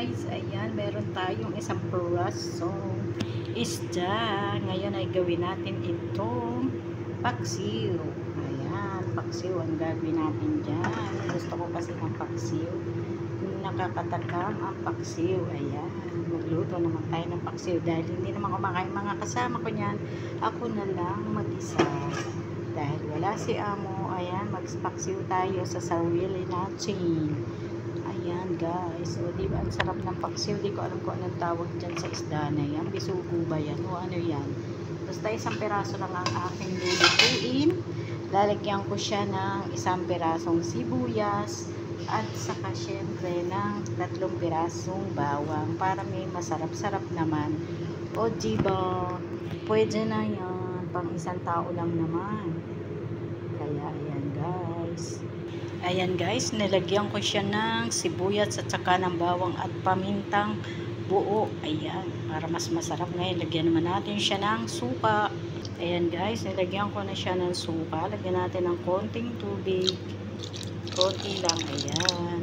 guys, ayan, meron tayong isang prasong isda. Ngayon ay gawin natin itong paksiw. Ayan, paksiw ang gagawin natin dyan. Gusto ko kasi ng paksiw. Nakakatakam ang paksiw. Ayan, magluto naman tayo ng paksiw dahil hindi naman kumakain mga kasama ko niyan. Ako na lang mag-isa. Dahil wala si amo, ayan, magpaksiw tayo sa sarili natin. Ayan guys, o diba ang sarap ng paksiw. Di ko alam kung anong tawag dyan sa isda na yan, bisugo ba yan o ano yan. Basta isang piraso lang ang aking lulutuin. Lalagyan ko siya ng isang pirasong sibuyas at saka syempre ng 3 pirasong bawang para may masarap-sarap naman. O diba, pwede na yan, pang isang tao lang naman. Kaya ayan guys. Ayan guys, nilagyan ko siya ng sibuyas at saka ng bawang at pamintang buo. Ayan, para mas masarap. Ngayon, lagyan naman natin siya ng suka. Ayan guys, nilagyan ko na siya ng suka. Lagyan natin ng konting tubig. Konti lang, ayan.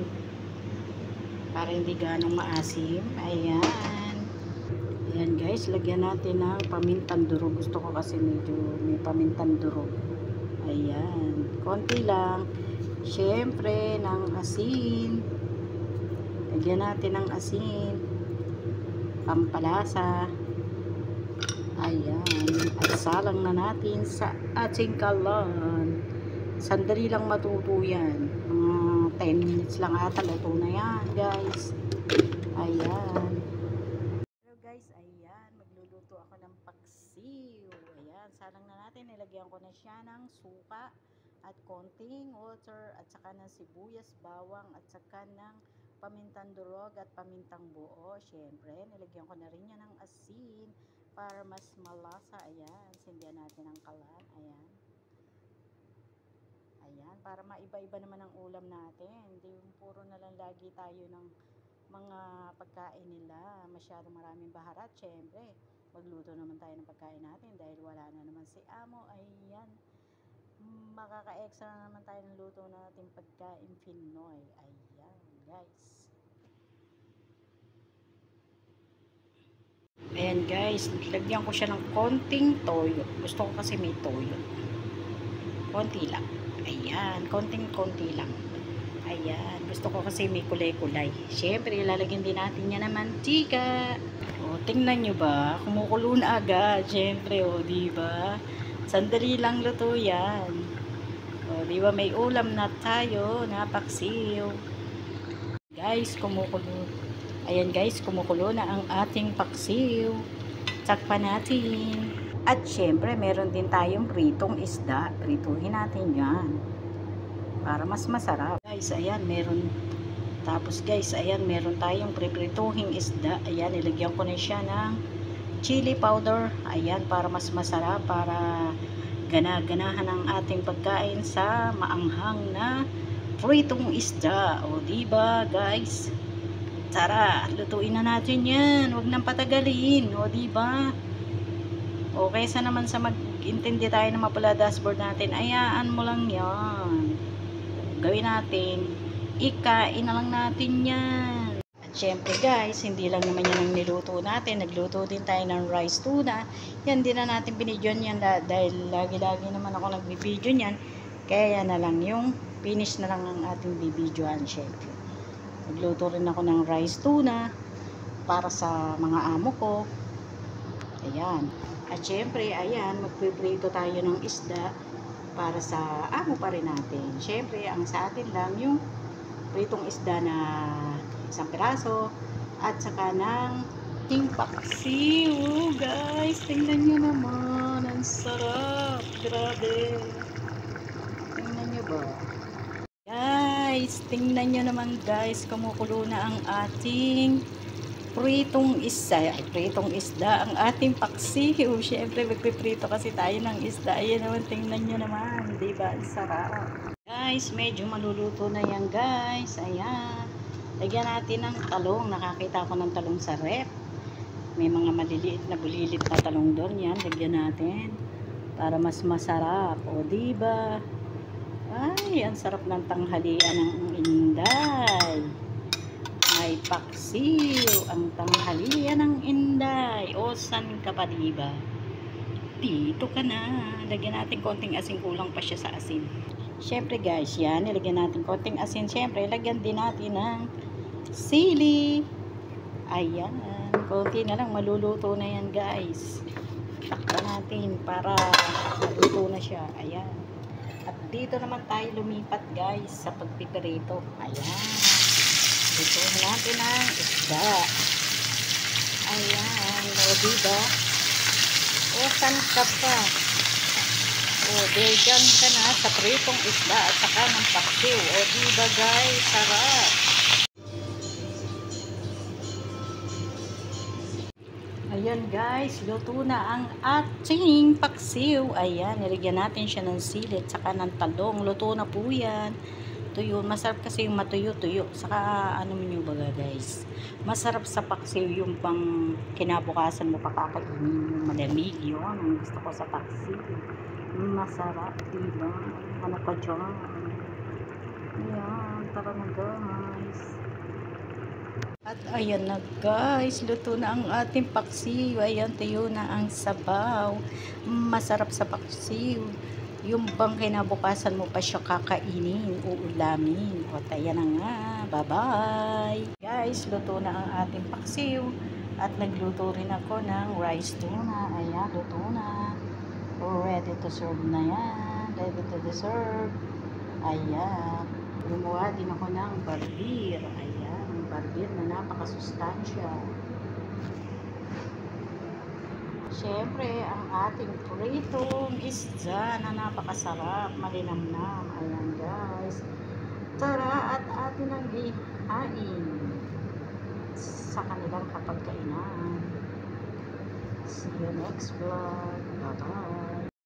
Para hindi ganong maasim. Ayan. Ayan guys, lagyan natin ng pamintang durog. Gusto ko kasi medyo may pamintang durog. Ayan, konti lang. Siyempre, ng asin. Lagyan natin ng asin. Pampalasa. Ayan. At salang na natin sa ating kalan. Sandali lang matuto yan. Mga 10 minutes lang ata. Luto na yan, guys. Ayan. Pero guys, ayan. Magluluto ako ng paksiw. Ayan. Salang na natin. Nilagyan ko na siya ng suka at konting water at saka ng sibuyas, bawang at saka ng pamintang durog at pamintang buo. Syempre, nilagyan ko na rin yan ng asin para mas malasa. Ayan, sindihan natin ang kalan. Ayan. Ayan, para maiba-iba naman ang ulam natin. Hindi yung puro na lang lagi tayo ng mga pagkain nila. Masyadong maraming baharat. Syempre, magluto naman tayo ng pagkain natin dahil wala na naman si amo. Ayan. Makaka-extra na naman tayo ng luto natin pagkain Pinoy. Ayan guys. Ayan guys, lagyan ko siya ng konting toyo. Gusto ko kasi may toyo. Konti lang. Ayan, konting-konti lang. Ayan, gusto ko kasi may kulay-kulay. Siyempre, lalagyan din natin yan ng mantika. O, tingnan nyo ba? Kumukulo na agad. Siyempre, o, diba? Sandali lang luto yan. O, diba may ulam na tayo na paksiw. Guys, kumukulo. Ayan guys, kumukulo na ang ating paksiw. Takpan natin. At syempre, meron din tayong pritong isda. Prituhin natin yan. Para mas masarap. Guys, ayan, meron. Tapos guys, ayan, meron tayong priprituhing isda. Ayan, ilagyan ko na siya ng chili powder. Ayan, para mas masarap, para gana-ganahan ang ating pagkain sa maanghang na pritong isda. O, diba, guys? Tara, lutuin na natin yan. Huwag nang patagalin. O, diba? O, kaysa naman sa mag-intindi tayo ng mapula dashboard natin, ayaan mo lang yan. Gawin natin. Ikain na lang natin yan. Siyempre guys, hindi lang naman yan ang niluto natin. Nagluto din tayo ng rice tuna. Yan din na natin binidyon yan dahil lagi-lagi naman ako nagbibidyo yan. Kaya yan na lang yung finish na lang ang ating bibidyoan syempre. Nagluto rin ako ng rice tuna para sa mga amo ko. Ayan. At syempre, ayan, magpiprito tayo ng isda para sa amo pa rin natin. Syempre, ang sa atin lang yung pritong isda na isang piraso at saka ng paksiw. Guys, tingnan nyo naman, ang sarap, grabe. Tingnan nyo ba guys, tingnan nyo naman guys, kumukulo na ang ating pritong isda, ang ating paksiw. Syempre magpiprito kasi tayo ng isda. Ayan naman, tingnan nyo naman, diba, ang sarap guys. Medyo maluluto na yan guys. Ayan, lagyan natin ng talong. Nakakita ko ng talong sa rep. May mga maliliit na bulilit na talong doon. Yan, lagyan natin para mas masarap. O, diba? Ay, ang sarap ng tanghalian ng Inday. ay paksiw, ang tanghalian ng Inday. O, san ka pa, diba? Dito ka na. Lagyan natin konting asin, kulang pa siya sa asin. Syempre guys, yan, nilagyan natin konting asin. Syempre, lagyan din natin ng sili. Ayan, konti na lang, maluluto na yan guys. Takpan natin para maluto na siya. Ayan. At dito naman tayo lumipat guys sa pagpiperito. Ayan. Dito natin ang isda. Ayan. O diba? O san ka pa? O dyan ka na sa pritong isda at saka ng paksiw. O diba guys? Sarap. Ayan guys, luto na ang ating paksiw. Ayan, nilagyan natin siya ng sili at saka ng talong. Luto na po yan. Tuyo, masarap kasi yung matuyo-tuyo. Saka ano nyo ba guys? Masarap sa paksiw yung pang kinabukasan mo pakakainin yung malamig. Yun, ang gusto ko sa paksiw. Masarap, diba? Ano pa dyan? Ayan, tara na guys. At ayan na guys, luto na ang ating paksiw. Ayan, tuyo na ang sabaw. Masarap sa paksiw. Yung bang kinabukasan mo pa siya kakainin, uulamin. O ayan na nga, bye-bye. Guys, luto na ang ating paksiw. At nagluto rin ako ng rice tuna. Ayan, luto na. Ready to serve na yan. Ready to serve. Ayan. Gumawa din ako ng barbir. Ayan. Barbir na napakasustansya. Siyempre, ang ating pritong isda na napakasarap, malinamnam. Ayan guys. Tara at atin ang ihain sa kanilang kapagkainan. See you next vlog. Bye-bye.